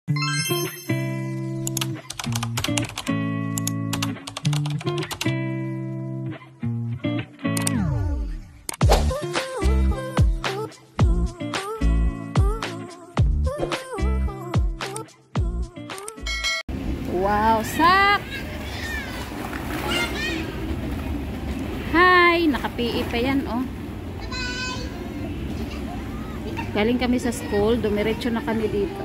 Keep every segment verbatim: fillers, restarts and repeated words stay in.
Wow, sak! Hi! Naka-P E pa yan, oh. Galing kami sa school, dumiretso na kami dito.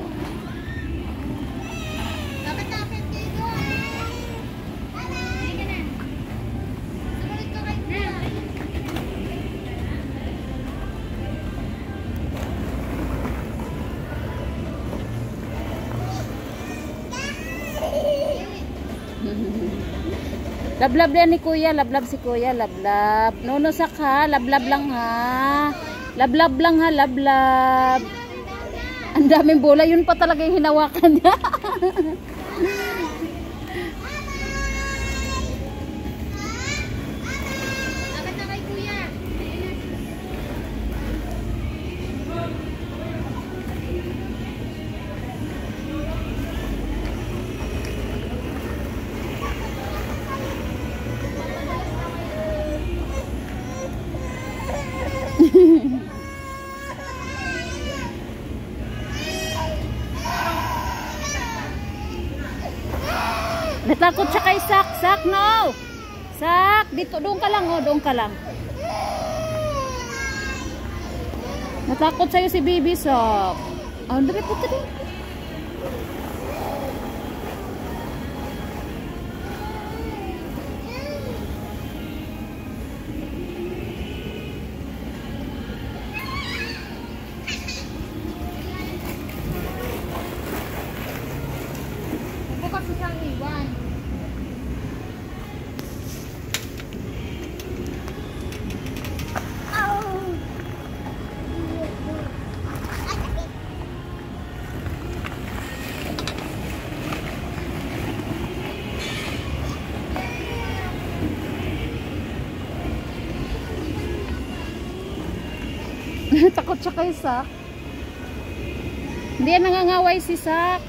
Lablab yan ni kuya, lablab si kuya, lablab. Nunusak ha, lablab lang ha. Lablab lang ha, lablab. Ang daming bola, yun pa talaga yung hinawakan niya. Natakot siya kay Sak. Sak, no! Sak, dito, doon ka lang, oh, doon ka lang. Natakot sa'yo si Baby Sak. Oh, dali po tadi. Bukas siyang iwan. Takot siya kay Sak. Hindi yan nangangaway si Sak.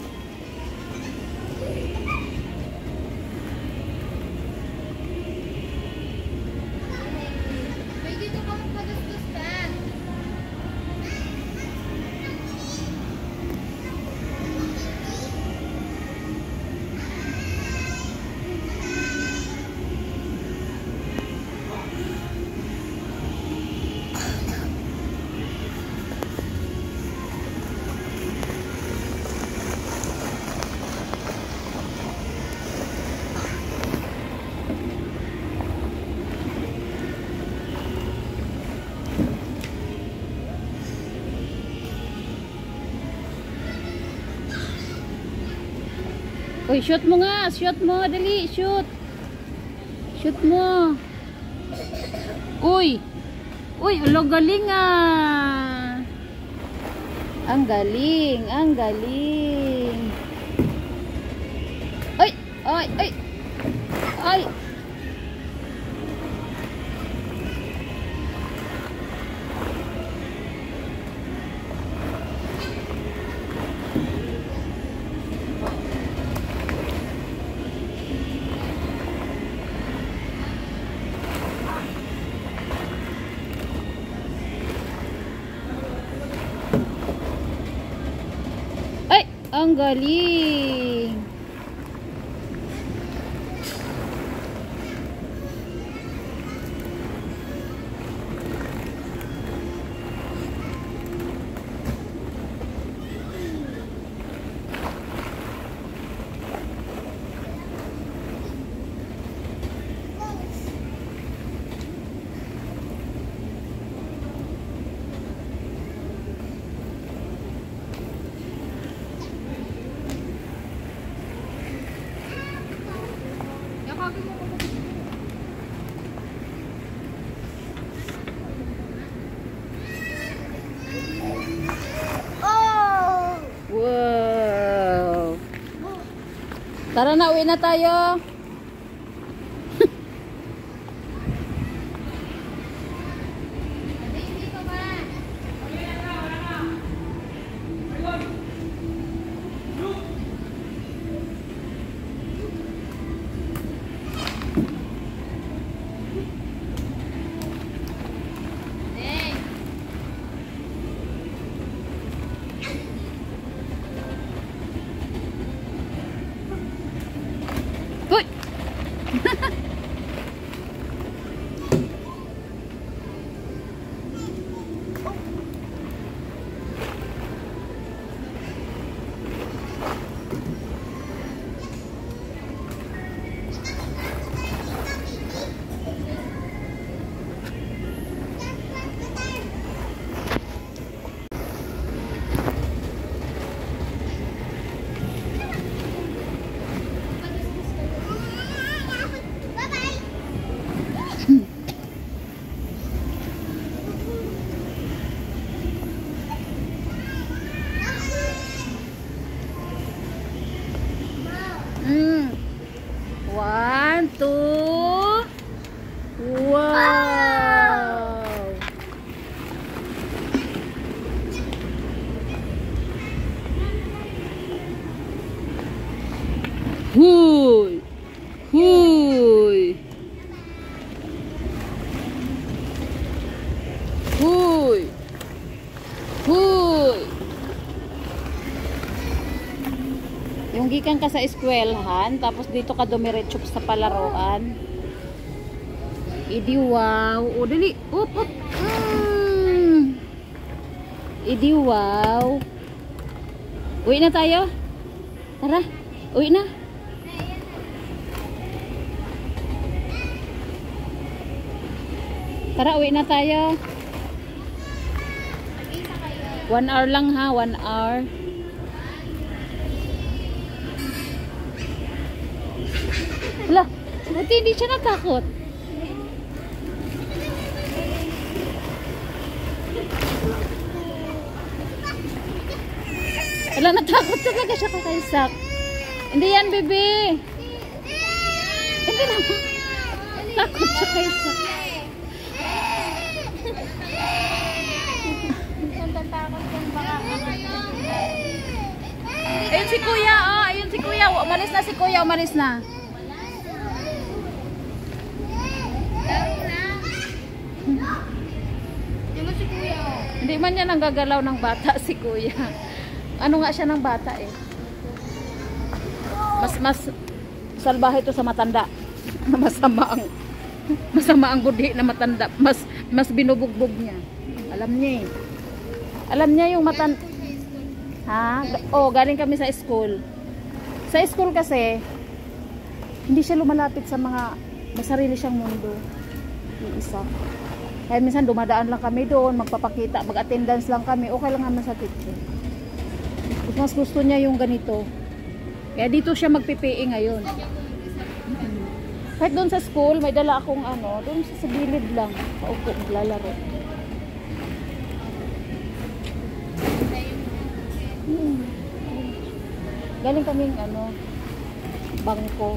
Uy, shoot mo nga. Shoot mo. Dali. Shoot. Shoot mo. Uy. Uy, ulo galing ah. Ang galing. Ang galing. Uy. Ay. Ay. Ay. Ang galing. Wow. Tara na, uwi na tayo. Mm. One, two. Wow. Huy. Huy. Huy. Huy. Yung gikan ka sa eskwelahan, tapos dito ka dumiretso sa palaruan. Idi wow. O, dali. Up, up. Mm. Idi wow. Uwi na tayo. Tara. Uwi na. Tara, uwi na tayo. One hour lang ha. One hour. Wala. Buti hindi siya natakot. Wala, natakot talaga siya kakaisak. Hindi yan, bebe. Hindi naman. Takot siya kaisak. Ayun si kuya, oh. Ayun si kuya. Umalis na si kuya, umalis na. Hindi man niya nanggagalaw ng bata si kuya. Ano nga siya ng bata eh. Mas mas salbahe ito sa matanda. Masama ang masama ang budi na matanda. Mas mas binubugbog niya. Alam niya eh. Alam niya yung matan Ha? Oh, galing kami sa school. Sa school kasi hindi siya lumalapit sa mga masarili siyang mundo. Yung isa. Kaya minsan dumadaan lang kami doon, magpapakita, mag-attendance lang kami. Okay lang naman sa teacher. Mas gusto niya yung ganito. Kaya dito siya mag-P P E ngayon. Kahit doon sa school, may dala akong ano, doon sa gilid lang. Paupo, maglalaro. Hmm. Galing kaming ano, bangko.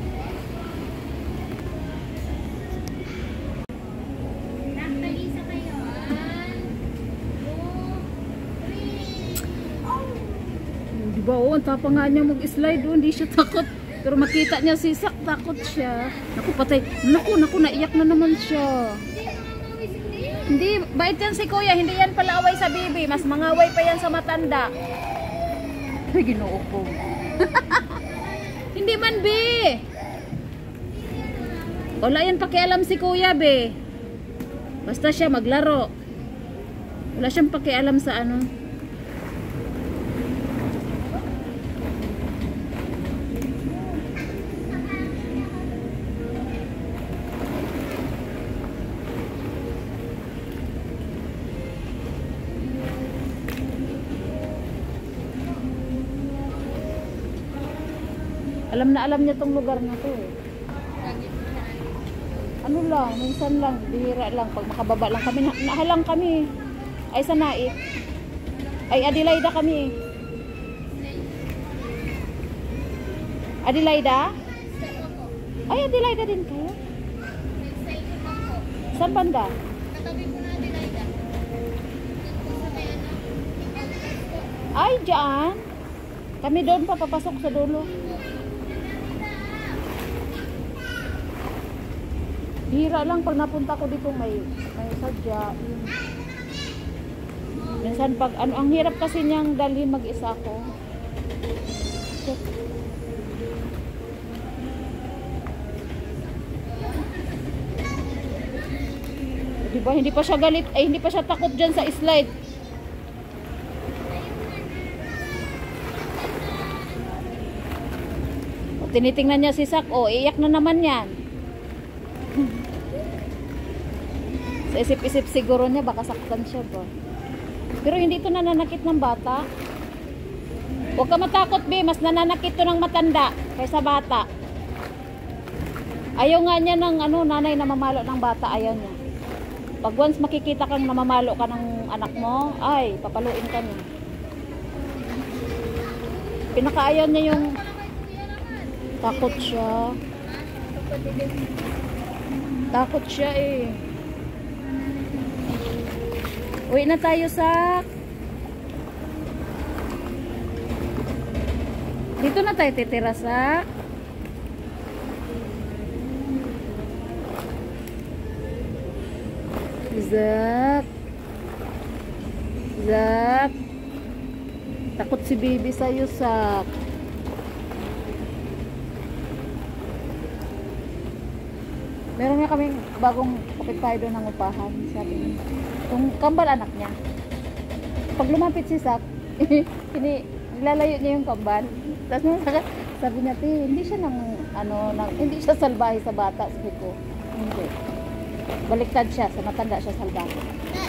Diba, oh, ang tapang nga niya mag-slide, oh, hindi siya takot. Pero makita niya si Sak, takot siya. Naku, patay. Naku, naku, naiyak na naman siya. Hindi, bait yan si kuya. Hindi yan pala away sa bibi. Mas mangaway pa yan sa matanda. Ay, ginoo ko. Hindi man, be. Wala yan pakialam si kuya, be. Basta siya maglaro. Wala siyang pakialam sa ano. Alam na alam niya tong lugar na to eh. Ano lang, minsan lang, bihira lang. Pag makababa lang kami, na nahalang kami. Ay sa Naik. Ay Adelaida kami. Adelaida? Ay Adelaida din kayo? Saan banda? Katabi po na Adelaida. Ay, dyan. Kami doon pa, papasok sa dulo. Bihira lang pag napunta ko dito may may sadya. Minsan pag ano, ang hirap kasi niyang dalhin mag-isa ko. Diba hindi pa siya galit, ay hindi pa siya takot diyan sa slide. O, tinitingnan niya si Sak, oh, iyak na naman yan. Sa isip-isip siguro niya baka saktan siya ba. Pero hindi ito nananakit ng bata. Huwag ka matakot, be. Mas nananakit ito ng matanda kaysa bata. Ayaw nga niya ng ano, nanay na mamalo ng bata. Ayaw niya. Pag once makikita kang namamalo ka ng anak mo, ay, papaluin ka niya. Pinakaayaw niya yung Takot siya. Takot siya eh. Uwi na tayo sa... Dito na tayo titira sa... Zak. Zak. Takot si baby sa'yo, Sak. Meron nga kaming bagong kapitbahay doon ng upahan. Sabi niya. Yung kambal anak niya. Pag lumapit si Sak, ini, nilalayo niya yung kambal. Tapos sabi niya, Ti, hindi siya nang, ano, nang, hindi siya salbahe sa bata. Sabi ko, hindi. Baliktad siya, sa matanda siya salbahe.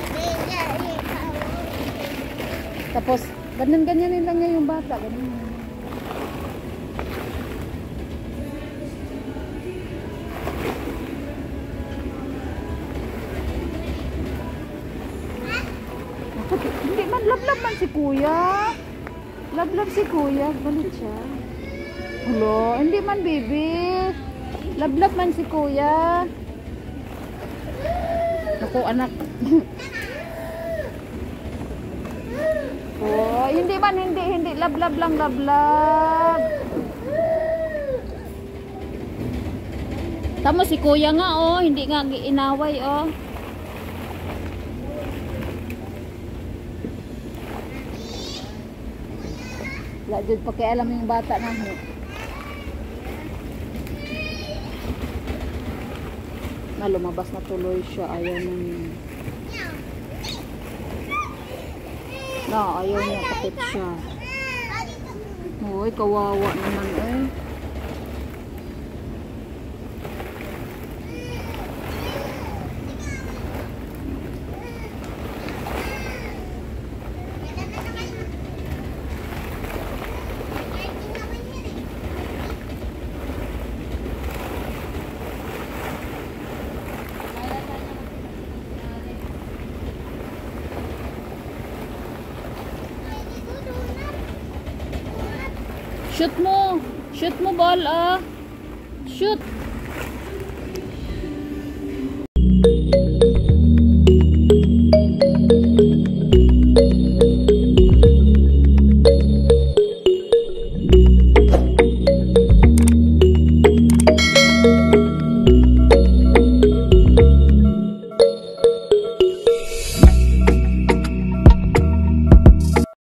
Tapos, ganyan-ganyanin lang niya yung bata. Ganyan. Hindi man, lablab man si kuya. Lablab si kuya. Galit siya. Hello, hindi man baby. Lablab man si kuya. Naku anak. Oh, hindi man, hindi, hindi. Lablab lang, lablab. Tamo si kuya nga oh. Hindi nga inaway oh. Wala dyan pakialam yung bata na ho. Na lumabas na tuloy siya. Ayaw nang... Na, ayaw niya. Takit siya. Uy, kawawa naman eh. Shoot mo. Shoot mo ball ah. Shoot.